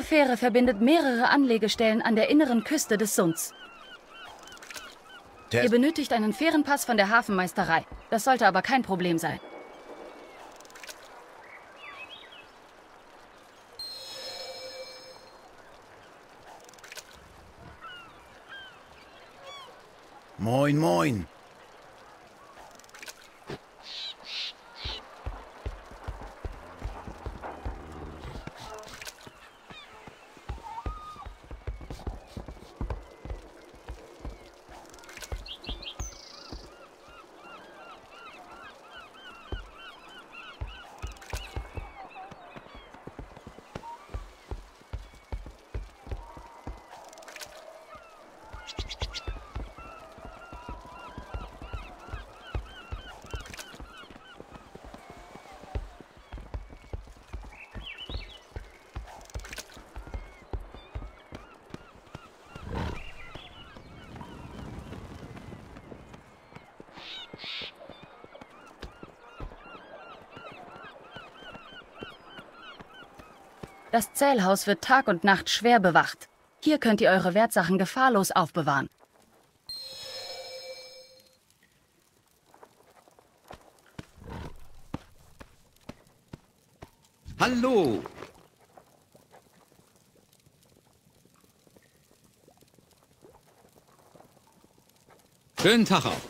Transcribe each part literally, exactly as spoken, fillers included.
Fähre verbindet mehrere Anlegestellen an der inneren Küste des Sunds. Ihr benötigt einen Fährenpass von der Hafenmeisterei. Das sollte aber kein Problem sein. Moin, moin. Das Zählhaus wird Tag und Nacht schwer bewacht. Hier könnt ihr eure Wertsachen gefahrlos aufbewahren. Hallo! Schönen Tag auch.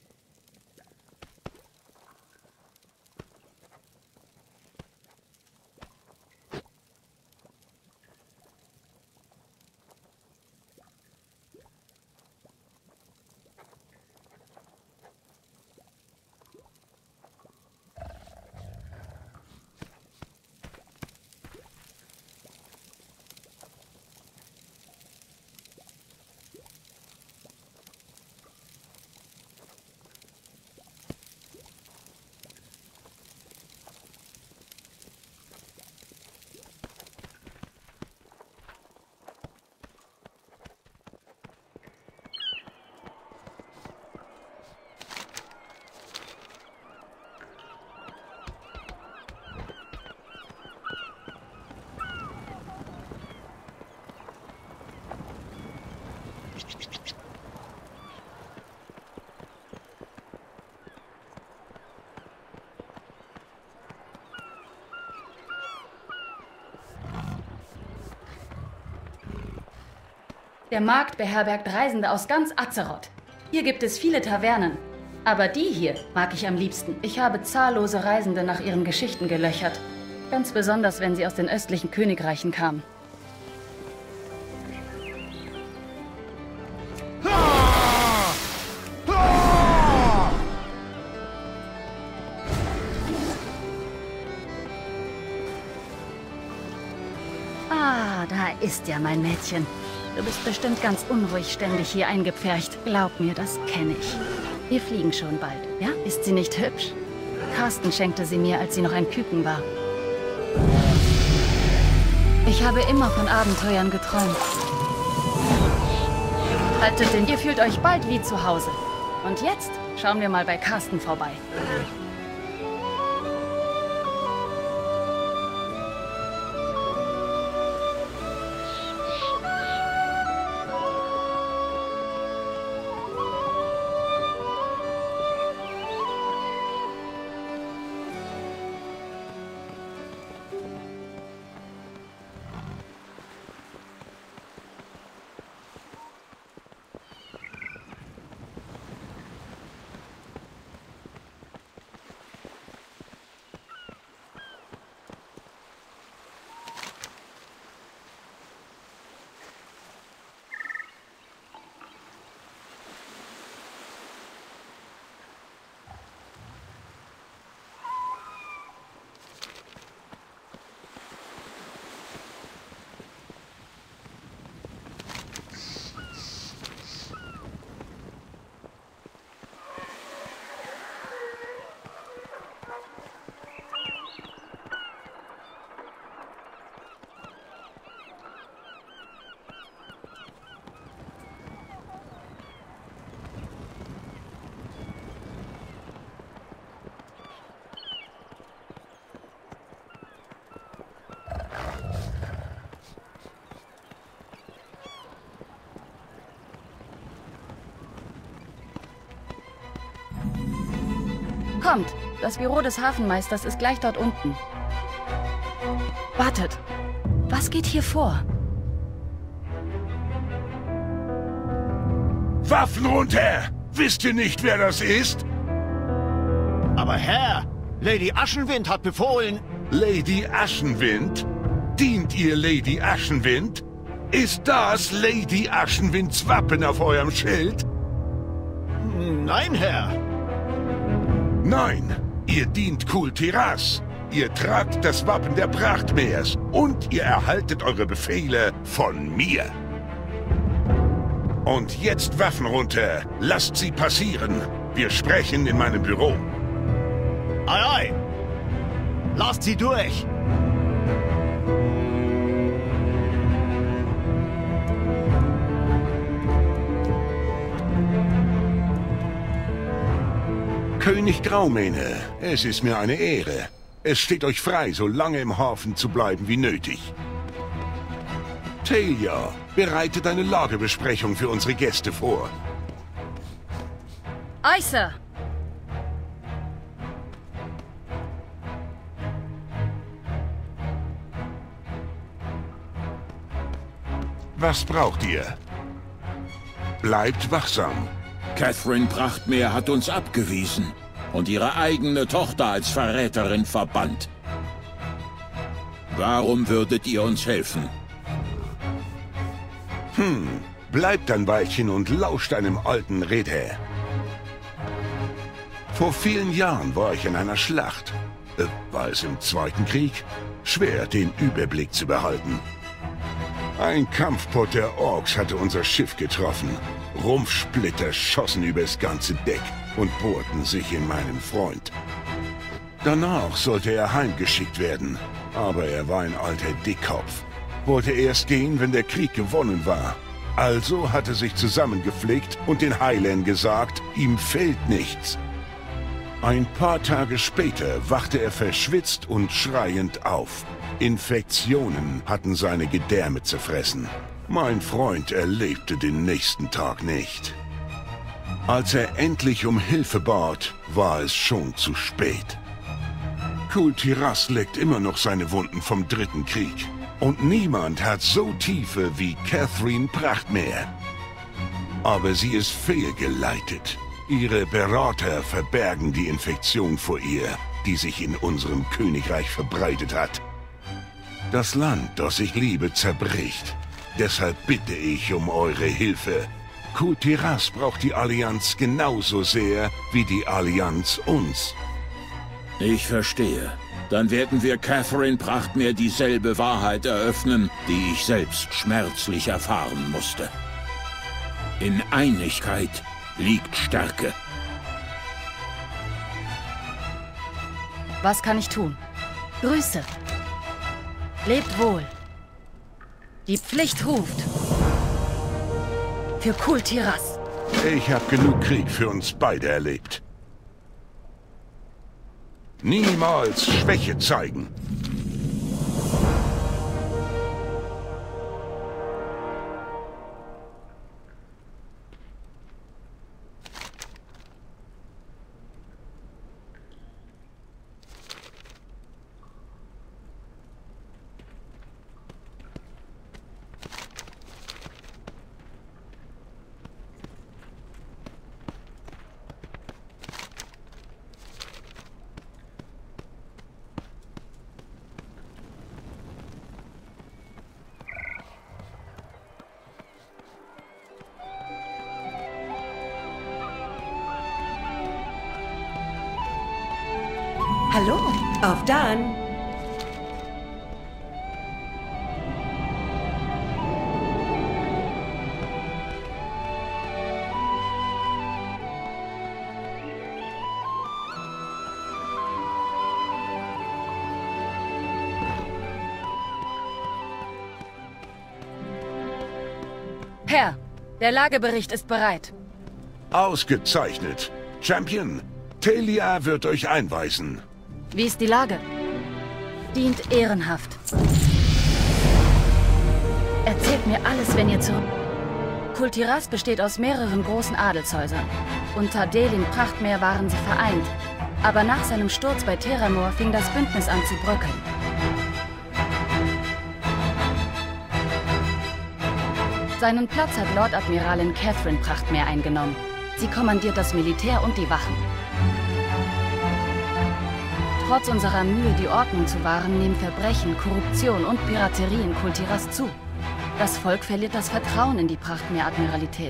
Der Markt beherbergt Reisende aus ganz Azeroth. Hier gibt es viele Tavernen. Aber die hier mag ich am liebsten. Ich habe zahllose Reisende nach ihren Geschichten gelöchert. Ganz besonders, wenn sie aus den östlichen Königreichen kamen. Ah, da ist ja mein Mädchen. Du bist bestimmt ganz unruhig ständig hier eingepfercht. Glaub mir, das kenne ich. Wir fliegen schon bald, ja? Ist sie nicht hübsch? Carsten schenkte sie mir, als sie noch ein Küken war. Ich habe immer von Abenteuern geträumt. Haltet den, ihr fühlt euch bald wie zu Hause. Und jetzt schauen wir mal bei Carsten vorbei. Kommt, das Büro des Hafenmeisters ist gleich dort unten. Wartet, was geht hier vor? Waffen runter! Wisst ihr nicht, wer das ist? Aber Herr, Lady Aschenwind hat befohlen... Lady Aschenwind? Dient ihr Lady Aschenwind? Ist das Lady Aschenwinds Wappen auf eurem Schild? Nein, Herr. Nein, ihr dient Kul Tiras. Ihr tragt das Wappen der Prachtmeers und ihr erhaltet eure Befehle von mir. Und jetzt Waffen runter. Lasst sie passieren. Wir sprechen in meinem Büro. Ei, ei. Lasst sie durch. König Graumähne, es ist mir eine Ehre. Es steht euch frei, so lange im Hafen zu bleiben wie nötig. Talia, bereitet eine Lagebesprechung für unsere Gäste vor. Ei, Sir. Was braucht ihr? Bleibt wachsam. Catherine Prachtmeer hat uns abgewiesen und ihre eigene Tochter als Verräterin verbannt. Warum würdet ihr uns helfen? Hm, bleibt ein Weilchen und lauscht einem alten Redher. Vor vielen Jahren war ich in einer Schlacht. Äh, war es im Zweiten Krieg? Schwer, den Überblick zu behalten. Ein Kampfpot der Orks hatte unser Schiff getroffen. Rumpfsplitter schossen übers ganze Deck und bohrten sich in meinen Freund. Danach sollte er heimgeschickt werden, aber er war ein alter Dickkopf. Wollte erst gehen, wenn der Krieg gewonnen war. Also hat er sich zusammengepflegt und den Heilern gesagt, ihm fehlt nichts. Ein paar Tage später wachte er verschwitzt und schreiend auf. Infektionen hatten seine Gedärme zerfressen. Mein Freund erlebte den nächsten Tag nicht. Als er endlich um Hilfe bat, war es schon zu spät. Kul Tiras leckt immer noch seine Wunden vom Dritten Krieg. Und niemand hat so tiefe wie Catherine Prachtmeer. Aber sie ist fehlgeleitet. Ihre Berater verbergen die Infektion vor ihr, die sich in unserem Königreich verbreitet hat. Das Land, das ich liebe, zerbricht. Deshalb bitte ich um eure Hilfe. Kul Tiras braucht die Allianz genauso sehr wie die Allianz uns. Ich verstehe. Dann werden wir Catherine Prachtmeer dieselbe Wahrheit eröffnen, die ich selbst schmerzlich erfahren musste. In Einigkeit liegt Stärke. Was kann ich tun? Grüße. Lebt wohl. Die Pflicht ruft. Für Kul Tiras. Ich habe genug Krieg für uns beide erlebt. Niemals Schwäche zeigen. Hallo, auf dann. Herr, der Lagebericht ist bereit. Ausgezeichnet. Champion, Talia wird euch einweisen. Wie ist die Lage? Dient ehrenhaft. Erzählt mir alles, wenn ihr zurück... Kul Tiras besteht aus mehreren großen Adelshäusern. Unter Delin Prachtmeer waren sie vereint. Aber nach seinem Sturz bei Theramore fing das Bündnis an zu bröckeln. Seinen Platz hat Lord Admiralin Catherine Prachtmeer eingenommen. Sie kommandiert das Militär und die Wachen. Trotz unserer Mühe, die Ordnung zu wahren, nehmen Verbrechen, Korruption und Piraterie in Kultiras zu. Das Volk verliert das Vertrauen in die Prachtmeer-Admiralität.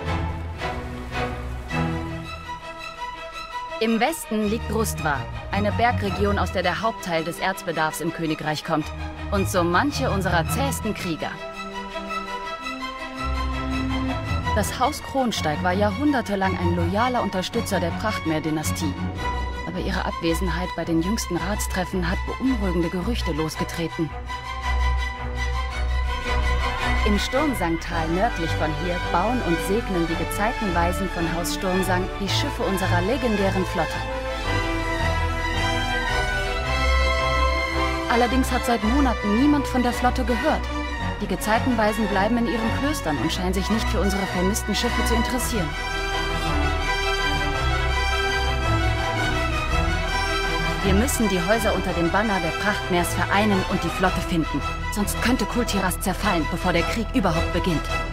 Im Westen liegt Rustwa, eine Bergregion, aus der der Hauptteil des Erzbedarfs im Königreich kommt. Und so manche unserer zähesten Krieger. Das Haus Kronsteig war jahrhundertelang ein loyaler Unterstützer der Prachtmeer-Dynastie. Aber ihre Abwesenheit bei den jüngsten Ratstreffen hat beunruhigende Gerüchte losgetreten. Im Sturmsangtal nördlich von hier bauen und segnen die Gezeitenweisen von Haus Sturmsang die Schiffe unserer legendären Flotte. Allerdings hat seit Monaten niemand von der Flotte gehört. Die Gezeitenweisen bleiben in ihren Klöstern und scheinen sich nicht für unsere vermissten Schiffe zu interessieren. Wir müssen die Häuser unter dem Banner der Prachtmeers vereinen und die Flotte finden. Sonst könnte Kultiras zerfallen, bevor der Krieg überhaupt beginnt.